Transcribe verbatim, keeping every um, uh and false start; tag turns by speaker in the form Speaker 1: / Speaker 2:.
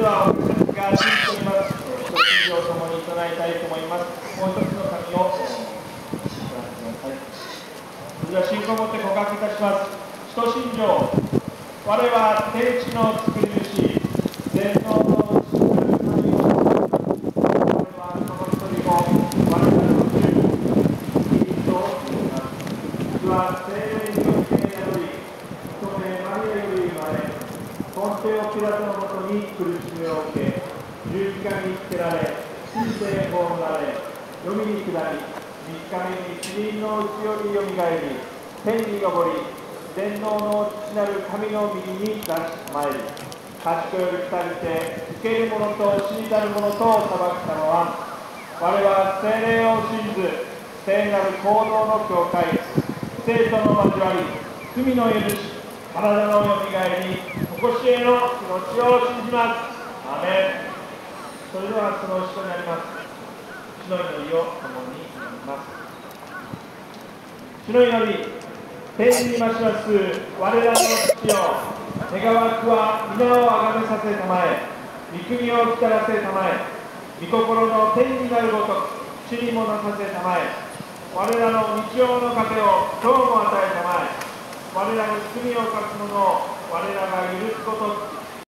Speaker 1: ではお客様が信じております。ご信条ともに唱えたいと思います。もう一つの紙をご覧ください。それでは信仰をもって告白いたします。使徒信条。我は天地の作り主、全能の父なる神を、我はその一人も我らの主、キリストを呼びます。主は聖霊によって宿り、乙女マリアより生まれ、ポンテオピラトのもとに苦しみを受け、十字架につけられ、死んで葬られ、読みに下り、三日目に死人のうちよりよみがえり、天に昇り、全能の父なる神の右に出し参り、賢より来て、受ける者と死にたる者とを裁くたのは、我は聖霊を信ず、聖なる行動の教会、生徒の交わり、罪の許し、体のよみがえり、常しえの命を信じます。アーメン。それではその後ろにあります、主の祈りを共に祈ります。主の祈り、天にまします我らの父よ、願わくは皆をあがめさせたまえ、御国を来たらせたまえ、御心の天になるごとく地にもなさせたまえ、我らの日常の糧を今日も与えたまえ、我らに罪を犯す者を我らが許すこと